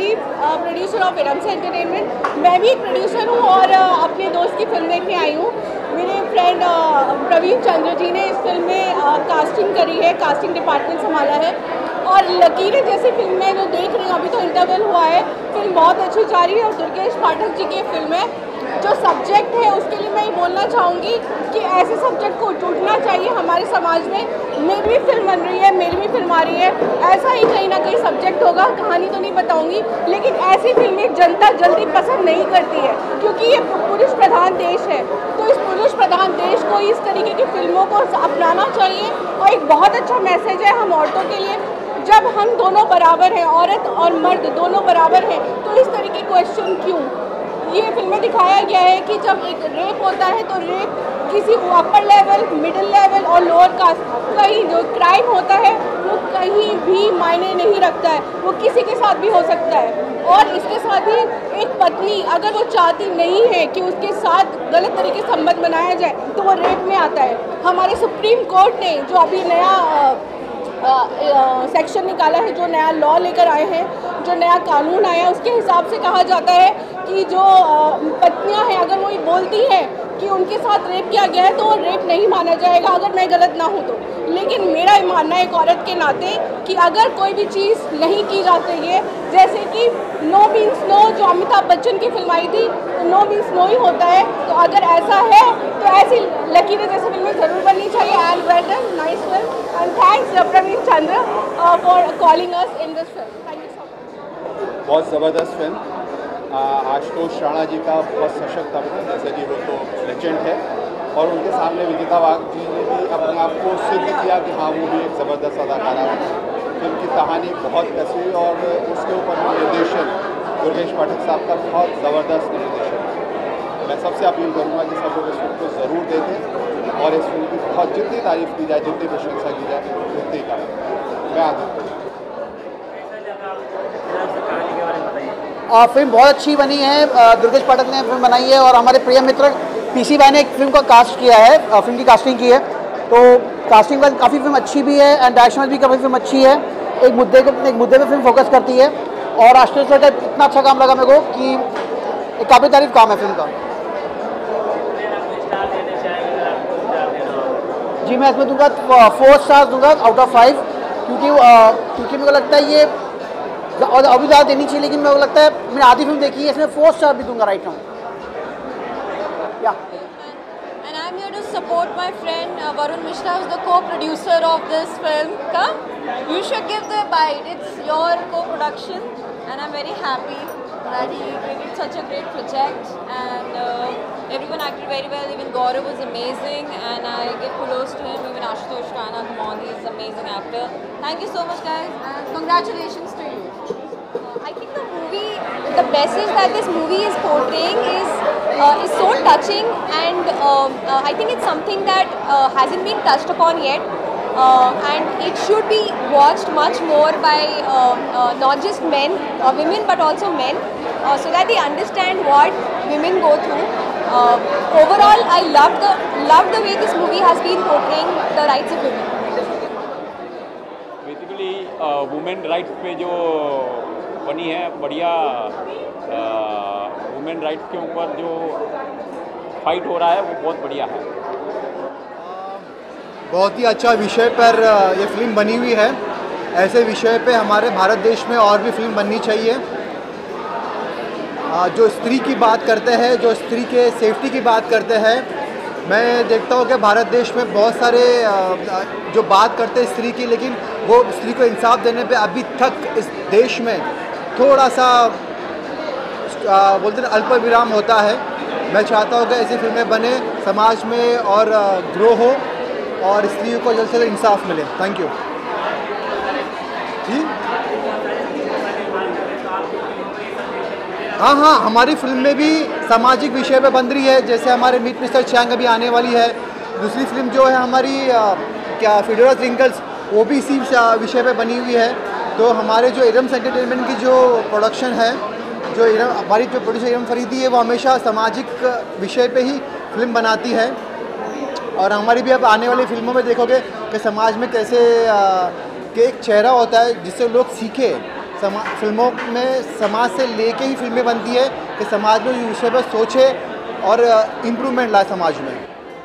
Pradeep, producer of Irams entertainment. मैं भी एक प्रोड्यूसर हूँ और अपने दोस्त की फिल्म देखने आई हूँ। मेरे फ्रेंड प्रवीण चंद्र जी ने इस फिल्म में कास्टिंग करी है, कास्टिंग डिपार्टमेंट संभाला है। और लकीरें जैसी फिल्म में जो देख रही हूँ, अभी तो इंटरवल हुआ है, फिल्म बहुत अच्छी जा रही है। और दुर्गेश पाठक जी की फिल्म है। जो सब्जेक्ट है उसके लिए मैं ये बोलना चाहूँगी कि ऐसे सब्जेक्ट को टूटना चाहिए हमारे समाज में। मेरी भी फिल्म बन रही है, मेरी भी फिल्म आ रही है, ऐसा ही कहीं ना कहीं सब्जेक्ट होगा। कहानी तो नहीं बताऊँगी, लेकिन ऐसी फिल्में जनता जल्दी पसंद नहीं करती है क्योंकि ये पुरुष प्रधान देश है। तो इस पुरुष प्रधान देश को इस तरीके की फिल्मों को अपनाना चाहिए। और एक बहुत अच्छा मैसेज है हम औरतों के लिए, जब हम दोनों बराबर हैं, औरत और मर्द दोनों बराबर हैं, तो इस तरीके क्वेश्चन क्यों। ये फिल्में दिखाया गया है कि जब एक रेप होता है तो रेप किसी अपर लेवल, मिडिल लेवल और लोअर कास्ट, कहीं जो क्राइम होता है वो कहीं भी मायने नहीं रखता है, वो किसी के साथ भी हो सकता है। और इसके साथ ही एक पत्नी अगर वो चाहती नहीं है कि उसके साथ गलत तरीके से संबंध बनाया जाए तो वो रेप में आता है। हमारे सुप्रीम कोर्ट ने जो अभी नया सेक्शन निकाला है, जो नया लॉ लेकर आए हैं, जो नया कानून आया है, उसके हिसाब से कहा जाता है कि जो पत्नियां हैं अगर वो ये बोलती हैं कि उनके साथ रेप किया गया है तो वो रेप नहीं माना जाएगा, अगर मैं गलत ना हूँ तो। लेकिन मेरा ये मानना है एक औरत के नाते कि अगर कोई भी चीज़ नहीं की जाती है, जैसे कि नो मीन्स नो जो अमिताभ बच्चन की फिल्म आई थी, तो नो मीन्स नो ही होता है। तो अगर ऐसा है तो ऐसी लकीरें जैसी फिल्में ज़रूर बननी चाहिए। And well done, nice film and thanks Praveen Chandra for calling us in this film. Thank you so much. बहुत ज़बरदस्त फिल्म। आशुतोष राणा जी का बहुत सशक्त अभिनय, जैसे कि वो तो लेजेंड है, और उनके सामने विनीता वाघ जी ने भी अपने आप को सिद्ध किया कि हाँ वो भी एक ज़बरदस्त अदाकारा है। फिल्म की कहानी बहुत कसी और उसके ऊपर निर्देशन दुर्गेश पाठक साहब का बहुत ज़बरदस्त निर्देशन है। मैं सबसे अपील करूँगा कि सब लोग इस फिल्म को ज़रूर देखें और इस फिल्म की बहुत जितनी तारीफ़ की जाए, जितनी प्रशंसा की जाए, उतनी करें। मैं आगे फिल्म बहुत अच्छी बनी है। दुर्गेश पाठक ने फिल्म बनाई है और हमारे प्रिय मित्र पीसी भाई ने एक फिल्म को कास्ट किया है, फिल्म की कास्टिंग की है। तो कास्टिंग पर काफ़ी फिल्म अच्छी भी है एंड डायरेक्शन भी काफ़ी फिल्म अच्छी है। एक मुद्दे पे फिल्म फोकस करती है और आशुतोष सर का इतना अच्छा काम लगा मेरे को कि एक काफ़ी तारीफ काम है फिल्म का। जी मैं इसमें दूंगा 4 स्टार्स दूंगा आउट ऑफ 5 क्योंकि मेरे को लगता है ये और अभी ज़्यादा देनी चाहिए, लेकिन मेरे को लगता है मैंने आधी फिल्म देखी है, इसमें 4 स्टार भी दूंगा right now. And I'm here to support my friend Varun Mishra, who's the co-producer of this film. Come, you should give the bite. It's your co-production, and I'm very happy that he created such a great project. And everyone acted very well. Even Gaurav was amazing, and I give kudos to him. Even Ashutosh Rana, come on, he's an amazing actor. Thank you so much, guys, and congratulations to you. I think the movie, the message that this movie is portraying is so touching, and I think it's something that hasn't been touched upon yet, and it should be watched much more by not just men, women, but also men, so that they understand what women go through. Overall, I love the way this movie has been portraying the rights of women. Basically women rights पे जो बनी है, बढ़िया women rights के ऊपर जो fight हो रहा है वो बहुत बढ़िया है। बहुत ही अच्छा विषय पर ये फिल्म बनी हुई है। ऐसे विषय पे हमारे भारत देश में और भी फिल्म बननी चाहिए। जो स्त्री की बात करते हैं, जो स्त्री के सेफ्टी की बात करते हैं, मैं देखता हूँ कि भारत देश में बहुत सारे जो बात करते हैं स्त्री की, लेकिन वो स्त्री को इंसाफ देने पे अभी तक इस देश में थोड़ा सा बोलते हैं अल्प विराम होता है। मैं चाहता हूँ कि ऐसी फिल्में बने, समाज में और ग्रो हो और स्त्रियों को जल्द से जल्द इंसाफ मिले। Thank you ji. हाँ, हमारी फिल्म में भी सामाजिक विषय पे बन रही है, जैसे हमारे मीट मिस्टर चैंग अभी आने वाली है। दूसरी फिल्म जो है हमारी क्या फिडोरा रिंकल्स, वो भी इसी विषय पे बनी हुई है। तो हमारे जो इरम्स एंटरटेनमेंट की जो प्रोडक्शन है, जो हमारी जो प्रोड्यूसर इरम फरीदी है, वो हमेशा सामाजिक विषय पे ही फिल्म बनाती है। और हमारी भी अब आने वाली फिल्मों में देखोगे कि समाज में कैसे कि एक चेहरा होता है जिससे लोग सीखे, फिल्मों में समाज से लेके ही फिल्में बनती है कि समाज में इस विषय पर सोचे और इम्प्रूवमेंट लाए समाज में।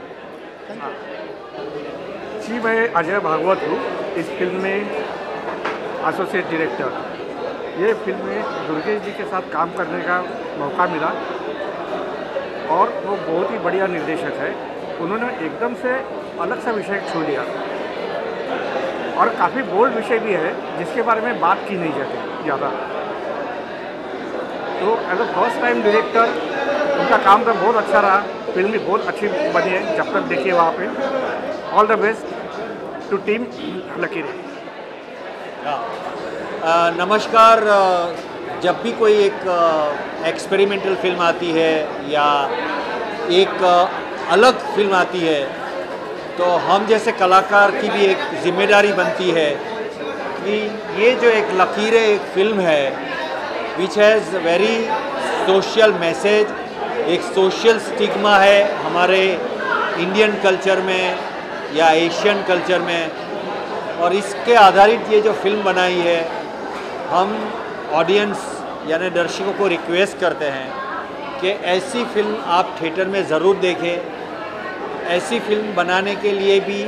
जी, मैं अजय भागवत हूँ, इस फिल्म में एसोसिएट डायरेक्टर। ये फिल्म में दुर्गेश जी के साथ काम करने का मौका मिला और वो बहुत ही बढ़िया निर्देशक है। उन्होंने एकदम से अलग सा विषय छू लिया और काफ़ी बोल्ड विषय भी है जिसके बारे में बात की नहीं जाती ज़्यादा। तो as a first time director उनका काम तो बहुत अच्छा रहा, फिल्म भी बहुत अच्छी बनी है। जब तक देखिए वहाँ पे all the best to team Lakeerein. नमस्कार। जब भी कोई एक एक्सपेरिमेंटल फिल्म आती है या एक अलग फिल्म आती है तो हम जैसे कलाकार की भी एक जिम्मेदारी बनती है कि ये जो एक लकीरें एक फिल्म है which has very social message, एक सोशल स्टिग्मा है हमारे इंडियन कल्चर में या एशियन कल्चर में, और इसके आधारित ये जो फिल्म बनाई है हम ऑडियंस यानी दर्शकों को रिक्वेस्ट करते हैं कि ऐसी फिल्म आप थिएटर में ज़रूर देखें। ऐसी फिल्म बनाने के लिए भी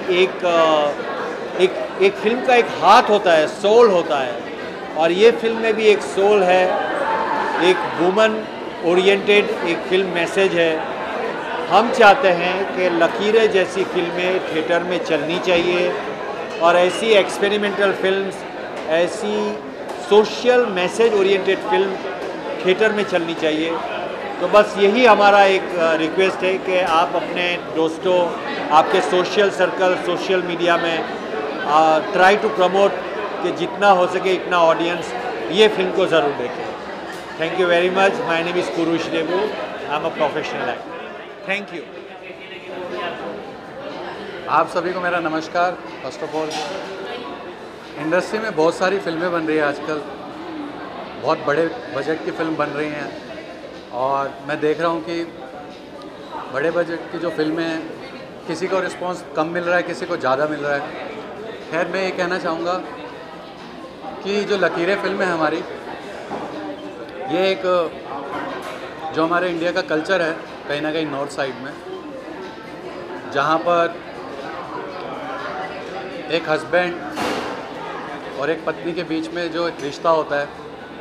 एक फिल्म का एक हाथ होता है, सोल होता है, और ये फिल्म में भी एक सोल है, एक वुमन ओरिएंटेड एक फिल्म मैसेज है। हम चाहते हैं कि लकीरें जैसी फिल्में थिएटर में चलनी चाहिए और ऐसी एक्सपेरिमेंटल फिल्म्स, ऐसी social message oriented film theatre में चलनी चाहिए। तो बस यही हमारा एक रिक्वेस्ट है कि आप अपने दोस्तों, आपके सोशल सर्कल, सोशल मीडिया में ट्राई टू प्रमोट कि जितना हो सके इतना ऑडियंस ये फिल्म को ज़रूर देखें। Thank you very much. My name is Kurush Debu, I am a professional actor. Thank you. आप सभी को मेरा नमस्कार। फर्स्ट ऑफ ऑल, इंडस्ट्री में बहुत सारी फिल्में बन रही हैं आजकल, बहुत बड़े बजट की फिल्म बन रही हैं और मैं देख रहा हूँ कि बड़े बजट की जो फिल्में हैं किसी को रिस्पांस कम मिल रहा है, किसी को ज़्यादा मिल रहा है। खैर, मैं ये कहना चाहूँगा कि जो लकीरें फिल्म है हमारी, ये एक जो हमारे इंडिया का कल्चर है कहीं ना कहीं नॉर्थ साइड में, जहाँ पर एक हस्बैंड और एक पत्नी के बीच में जो एक रिश्ता होता है,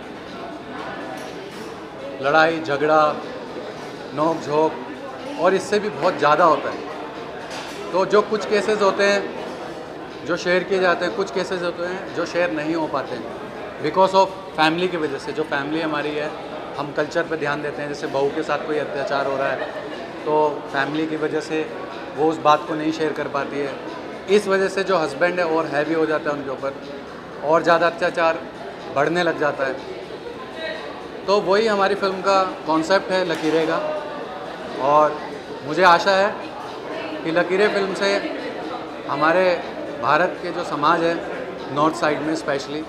लड़ाई झगड़ा नोक झोंक और इससे भी बहुत ज़्यादा होता है। तो जो कुछ केसेस होते हैं जो शेयर किए जाते हैं, कुछ केसेस होते हैं जो शेयर नहीं हो पाते हैं बिकॉज ऑफ फैमिली की वजह से। जो फैमिली हमारी है, हम कल्चर पे ध्यान देते हैं, जैसे बहू के साथ कोई अत्याचार हो रहा है तो फैमिली की वजह से वो उस बात को नहीं शेयर कर पाती है। इस वजह से जो हस्बैंड है और हैवी हो जाता है उनके ऊपर, और ज़्यादा अत्याचार बढ़ने लग जाता है। तो वही हमारी फिल्म का कॉन्सेप्ट है लकीरें का, और मुझे आशा है कि लकीरें फिल्म से हमारे भारत के जो समाज है नॉर्थ साइड में स्पेशली,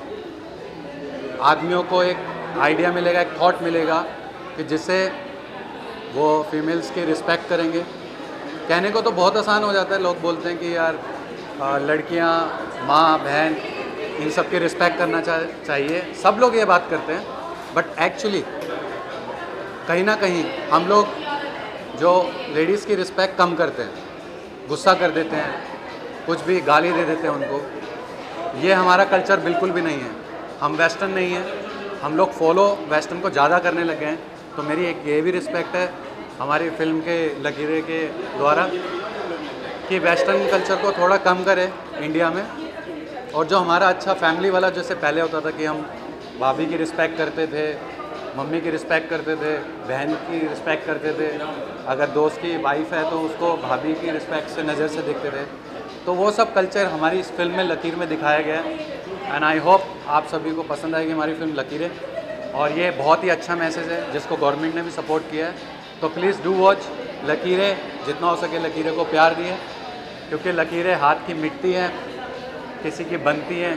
आदमियों को एक आइडिया मिलेगा, एक थॉट मिलेगा कि जिससे वो फीमेल्स की रिस्पेक्ट करेंगे। कहने को तो बहुत आसान हो जाता है, लोग बोलते हैं कि यार लड़कियां, माँ बहन, इन सब की रिस्पेक्ट करना चाहिए, सब लोग ये बात करते हैं, बट एक्चुअली कहीं ना कहीं हम लोग जो लेडीज़ की रिस्पेक्ट कम करते हैं, गुस्सा कर देते हैं, कुछ भी गाली दे देते हैं उनको। ये हमारा कल्चर बिल्कुल भी नहीं है। हम वेस्टर्न नहीं हैं, हम लोग फॉलो वेस्टर्न को ज़्यादा करने लगे हैं। तो मेरी एक ये भी रिस्पेक्ट है हमारी फिल्म के लकीरें के द्वारा कि वेस्टर्न कल्चर को थोड़ा कम करें इंडिया में, और जो हमारा अच्छा फैमिली वाला जैसे पहले होता था कि हम भाभी की रिस्पेक्ट करते थे, मम्मी की रिस्पेक्ट करते थे, बहन की रिस्पेक्ट करते थे, अगर दोस्त की वाइफ है तो उसको भाभी की रिस्पेक्ट से नज़र से देखते थे। तो वो सब कल्चर हमारी इस फिल्म में लकीर में दिखाया गया है एंड आई होप आप सभी को पसंद आएगी हमारी फिल्म लकीरें। और ये बहुत ही अच्छा मैसेज है जिसको गवर्नमेंट ने भी सपोर्ट किया है। तो प्लीज़ डू वॉच लकीरें, जितना हो सके लकीरें को प्यार दिए, क्योंकि लकीरें हाथ की मिटती हैं, किसी की बनती हैं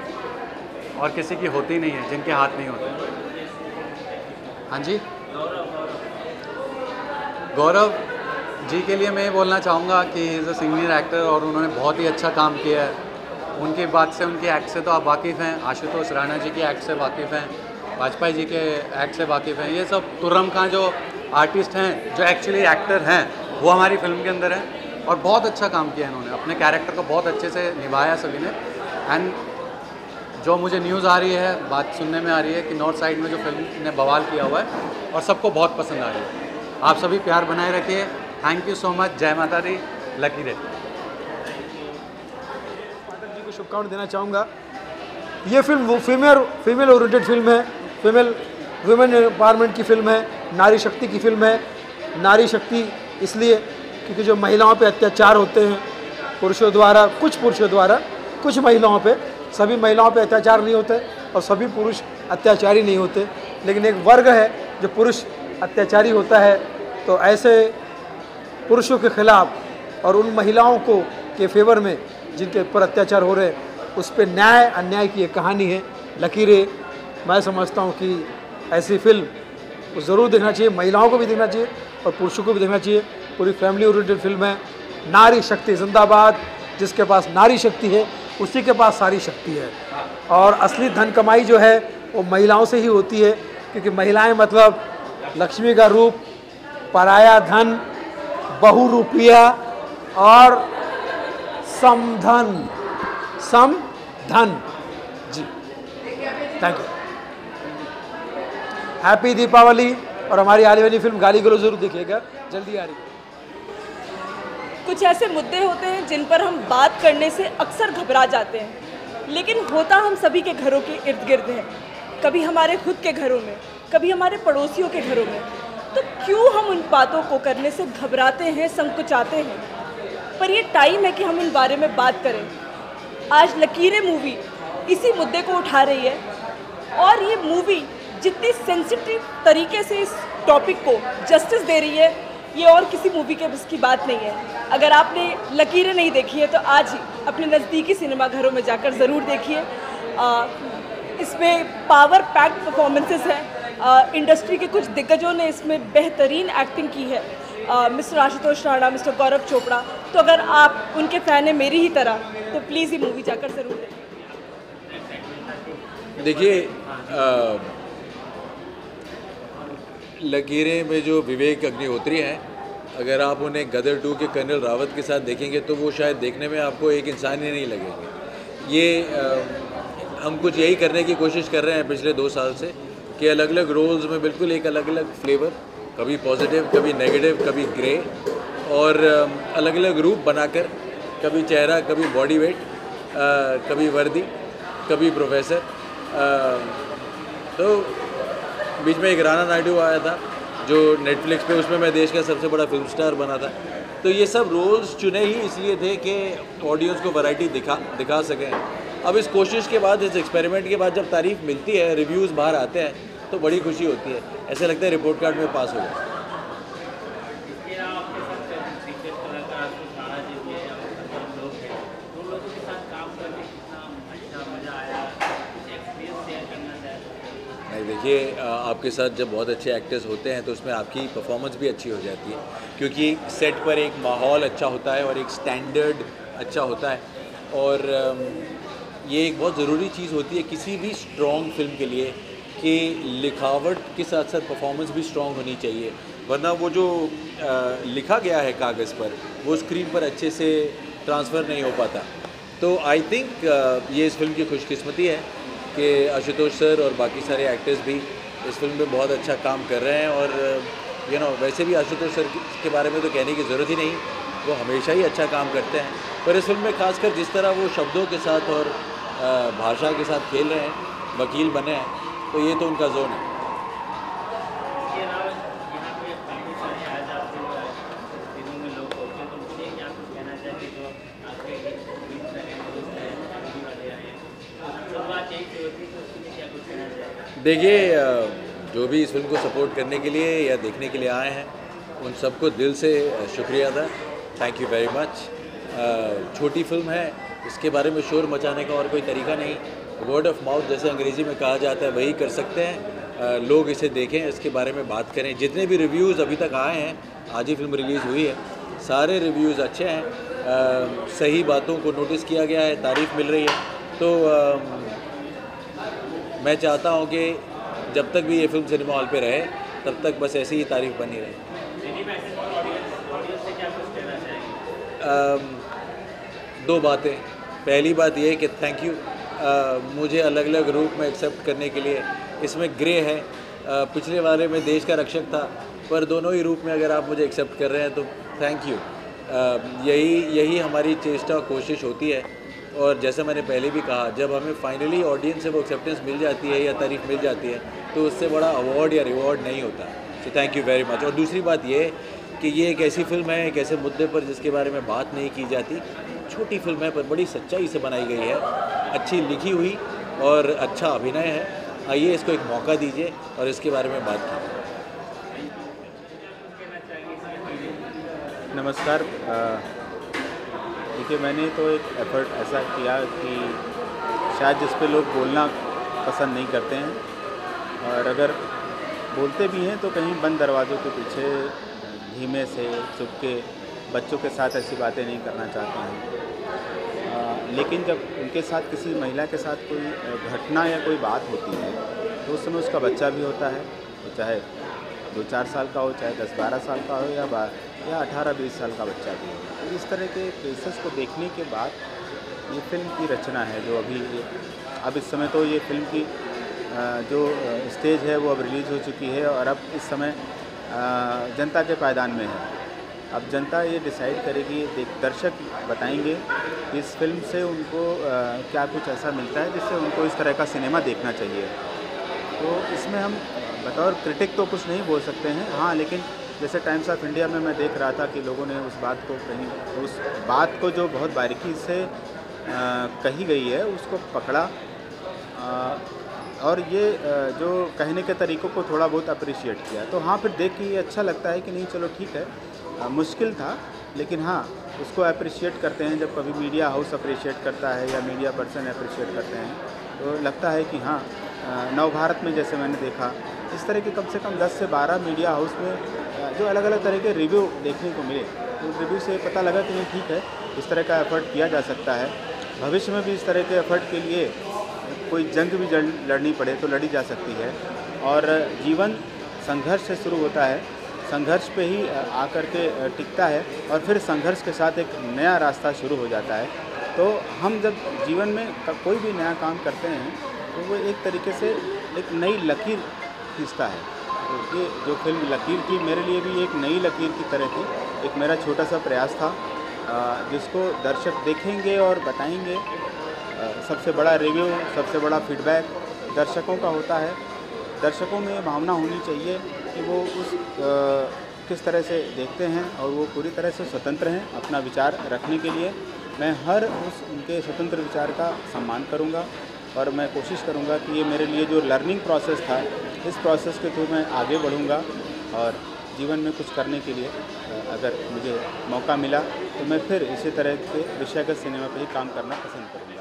और किसी की होती नहीं है जिनके हाथ नहीं होते। हाँ जी, गौरव जी के लिए मैं ये बोलना चाहूँगा कि इज़ अ सीनियर एक्टर और उन्होंने बहुत ही अच्छा काम किया है। उनकी बात से, उनके एक्ट से तो आप वाकिफ़ हैं, आशुतोष राणा जी के एक्ट से वाकिफ़ हैं, वाजपेयी जी के एक्ट से वाकिफ़ हैं। ये सब तुर्रम खां जो आर्टिस्ट हैं, जो एक्चुअली एक्टर हैं, वो हमारी फिल्म के अंदर हैं और बहुत अच्छा काम किया इन्होंने, अपने कैरेक्टर को बहुत अच्छे से निभाया सभी ने। एंड जो मुझे न्यूज़ आ रही है, बात सुनने में आ रही है कि नॉर्थ साइड में जो फिल्म ने बवाल किया हुआ है और सबको बहुत पसंद आ रही है। आप सभी प्यार बनाए रखिए। Thank you so much. जय माता दी। लकी रे। जी को शुभकामनाएं देना चाहूँगा। ये फिल्म वो फीमेल ओरिएंटेड फिल्म है, वुमेन एम्पावरमेंट की फिल्म है, नारी शक्ति की फिल्म है। नारी शक्ति इसलिए क्योंकि जो महिलाओं पे अत्याचार होते हैं पुरुषों द्वारा, कुछ पुरुषों द्वारा, कुछ महिलाओं पे, सभी महिलाओं पे अत्याचार नहीं होते और सभी पुरुष अत्याचारी नहीं होते, लेकिन एक वर्ग है जो पुरुष अत्याचारी होता है। तो ऐसे पुरुषों के खिलाफ और उन महिलाओं को के फेवर में जिनके ऊपर अत्याचार हो रहे हैं, उस पर न्याय अन्याय की एक कहानी है लकीरें। मैं समझता हूँ कि ऐसी फिल्म को ज़रूर देखना चाहिए, महिलाओं को भी देखना चाहिए और पुरुषों को भी देखना चाहिए। पूरी फैमिली ओरिएंटेड फिल्म है। नारी शक्ति जिंदाबाद। जिसके पास नारी शक्ति है उसी के पास सारी शक्ति है। और असली धन कमाई जो है वो महिलाओं से ही होती है, क्योंकि महिलाएं मतलब लक्ष्मी का रूप, पराया धन, बहुरूपिया और समधन। जी थैंक यू। हैप्पी दीपावली। और हमारी आने वाली फिल्म गाली गलो जरूर देखिएगा, जल्दी आ रही है। कुछ ऐसे मुद्दे होते हैं जिन पर हम बात करने से अक्सर घबरा जाते हैं, लेकिन होता हम सभी के घरों के इर्द गिर्द है। कभी हमारे खुद के घरों में, कभी हमारे पड़ोसियों के घरों में। तो क्यों हम उन बातों को करने से घबराते हैं, संकुचाते हैं? पर ये टाइम है कि हम इन बारे में बात करें। आज लकीरें मूवी इसी मुद्दे को उठा रही है और ये मूवी जितनी सेंसिटिव तरीके से इस टॉपिक को जस्टिस दे रही है, ये और किसी मूवी के बस की बात नहीं है। अगर आपने लकीरें नहीं देखी है तो आज ही अपने नज़दीकी सिनेमा घरों में जाकर ज़रूर देखिए। इसमें पावर पैक्ड परफॉर्मेंसेस हैं। इंडस्ट्री के कुछ दिग्गजों ने इसमें बेहतरीन एक्टिंग की है। Mister Ashutosh Rana, mister Gaurav Chopra. तो अगर आप उनके फ़ैन हैं मेरी ही तरह, तो प्लीज़ ये मूवी जाकर ज़रूर देखें। देखिए, लकीरें में जो विवेक अग्निहोत्री हैं, अगर आप उन्हें गदर 2 के कर्नल रावत के साथ देखेंगे तो वो शायद देखने में आपको एक इंसान ही नहीं लगेंगे। ये हम कुछ यही करने की कोशिश कर रहे हैं पिछले 2 साल से कि अलग अलग रोल्स में बिल्कुल एक अलग अलग फ्लेवर, कभी पॉजिटिव, कभी नेगेटिव, कभी ग्रे, और अलग अलग रूप बनाकर, कभी चेहरा, कभी बॉडी वेट, कभी वर्दी, कभी प्रोफेसर। तो बीच में एक राणा नायडू आया था जो नेटफ्लिक्स पे, उसमें मैं देश का सबसे बड़ा फिल्म स्टार बना था। तो ये सब रोल्स चुने ही इसलिए थे कि ऑडियंस को वैरायटी दिखा सकें। अब इस कोशिश के बाद, इस एक्सपेरिमेंट के बाद जब तारीफ़ मिलती है, रिव्यूज़ बाहर आते हैं, तो बड़ी खुशी होती है। ऐसे लगता है रिपोर्ट कार्ड में पास हो गया। देखिए, आपके साथ जब बहुत अच्छे एक्टर्स होते हैं तो उसमें आपकी परफॉर्मेंस भी अच्छी हो जाती है, क्योंकि सेट पर एक माहौल अच्छा होता है और एक स्टैंडर्ड अच्छा होता है। और ये एक बहुत ज़रूरी चीज़ होती है किसी भी स्ट्रॉन्ग फिल्म के लिए कि लिखावट के साथ साथ परफॉर्मेंस भी स्ट्रॉन्ग होनी चाहिए, वरना वो जो लिखा गया है कागज़ पर वो स्क्रीन पर अच्छे से ट्रांसफ़र नहीं हो पाता। तो आई थिंक ये इस फिल्म की खुशकिस्मती है कि आशुतोष सर और बाकी सारे एक्टर्स भी इस फिल्म में बहुत अच्छा काम कर रहे हैं। और वैसे भी आशुतोष सर के बारे में तो कहने की ज़रूरत ही नहीं, वो हमेशा ही अच्छा काम करते हैं। पर इस फिल्म में खासकर जिस तरह वो शब्दों के साथ और भाषा के साथ खेल रहे हैं, वकील बने हैं, तो ये तो उनका जोन है। देखिए, जो भी इस फिल्म को सपोर्ट करने के लिए या देखने के लिए आए हैं, उन सबको दिल से शुक्रिया अदा। Thank you very much. छोटी फिल्म है, इसके बारे में शोर मचाने का और कोई तरीका नहीं। वर्ड ऑफ माउथ जैसे अंग्रेज़ी में कहा जाता है, वही कर सकते हैं। लोग इसे देखें, इसके बारे में बात करें। जितने भी रिव्यूज़ अभी तक आए हैं, आज ही फिल्म रिलीज़ हुई है, सारे रिव्यूज़ अच्छे हैं। सही बातों को नोटिस किया गया है, तारीफ़ मिल रही है। तो मैं चाहता हूँ कि जब तक भी ये फिल्म सिनेमा हॉल पे रहे तब तक बस ऐसी ही तारीफ़ बनी रहे। दो बातें। पहली बात ये कि थैंक यू मुझे अलग अलग रूप में एक्सेप्ट करने के लिए। इसमें ग्रे है, पिछले वाले में देश का रक्षक था, पर दोनों ही रूप में अगर आप मुझे एक्सेप्ट कर रहे हैं तो थैंक यू। यही हमारी चेष्टा कोशिश होती है। और जैसे मैंने पहले भी कहा, जब हमें फाइनली ऑडियंस से वो एक्सेप्टेंस मिल जाती है या तारीफ़ मिल जाती है तो उससे बड़ा अवार्ड या रिवॉर्ड नहीं होता। So thank you very much. और दूसरी बात ये कि ये एक ऐसी फिल्म है, एक ऐसे मुद्दे पर जिसके बारे में बात नहीं की जाती। छोटी फिल्म है पर बड़ी सच्चाई से बनाई गई है, अच्छी लिखी हुई और अच्छा अभिनय है। आइए इसको एक मौका दीजिए और इसके बारे में बात कीजिए। नमस्कार। देखिए, मैंने तो एक एफर्ट ऐसा किया कि शायद जिस पे लोग बोलना पसंद नहीं करते हैं और अगर बोलते भी हैं तो कहीं बंद दरवाज़ों के पीछे धीमे से चुपके बच्चों के साथ ऐसी बातें नहीं करना चाहते हैं। लेकिन जब उनके साथ किसी महिला के साथ कोई घटना या कोई बात होती है तो उस समय उसका बच्चा भी होता है, तो चाहे 2-4 साल का हो, चाहे 10-12 साल का हो या 18-20 साल का बच्चा भी हो। तो इस तरह के केसेस को देखने के बाद ये फिल्म की रचना है जो अब इस समय तो ये फिल्म की जो स्टेज है वो अब रिलीज़ हो चुकी है और अब इस समय जनता के पायदान में है। अब जनता ये डिसाइड करेगी, दर्शक बताएंगे इस फिल्म से उनको क्या कुछ ऐसा मिलता है जिससे उनको इस तरह का सिनेमा देखना चाहिए। तो इसमें हम बतौर क्रिटिक तो कुछ नहीं बोल सकते हैं, हाँ, लेकिन जैसे टाइम्स ऑफ इंडिया में मैं देख रहा था कि लोगों ने उस बात को जो बहुत बारीकी से कही गई है उसको पकड़ा और ये जो कहने के तरीक़ों को थोड़ा बहुत अप्रिशिएट किया। तो हाँ, फिर देख के ये अच्छा लगता है कि नहीं, चलो ठीक है, मुश्किल था लेकिन हाँ, उसको अप्रिशिएट करते हैं। जब कभी मीडिया हाउस अप्रिशिएट करता है या मीडिया पर्सन अप्रिशिएट करते हैं तो लगता है कि हाँ, नवभारत में जैसे मैंने देखा, इस तरह के कम से कम 10 से 12 मीडिया हाउस में जो अलग अलग तरह के रिव्यू देखने को मिले, तो रिव्यू से पता लगा कि नहीं, ठीक है, इस तरह का एफ़र्ट किया जा सकता है। भविष्य में भी इस तरह के एफ़र्ट के लिए कोई जंग भी लड़नी पड़े तो लड़ी जा सकती है। और जीवन संघर्ष से शुरू होता है, संघर्ष पे ही आकर के टिकता है और फिर संघर्ष के साथ एक नया रास्ता शुरू हो जाता है। तो हम जब जीवन में कोई भी नया काम करते हैं तो वो एक तरीके से एक नई लकीर खींचता है। तो ये जो फिल्म लकीर की, मेरे लिए भी एक नई लकीर की तरह थी। एक मेरा छोटा सा प्रयास था जिसको दर्शक देखेंगे और बताएंगे। सबसे बड़ा रिव्यू, सबसे बड़ा फीडबैक दर्शकों का होता है। दर्शकों में ये भावना होनी चाहिए कि वो किस तरह से देखते हैं और वो पूरी तरह से स्वतंत्र हैं अपना विचार रखने के लिए। मैं हर उनके स्वतंत्र विचार का सम्मान करूंगा और मैं कोशिश करूंगा कि ये मेरे लिए जो लर्निंग प्रोसेस था, इस प्रोसेस के थ्रू मैं आगे बढ़ूंगा और जीवन में कुछ करने के लिए अगर मुझे मौका मिला तो मैं फिर इसी तरह के विषयगत सिनेमा पे ही काम करना पसंद करूंगा।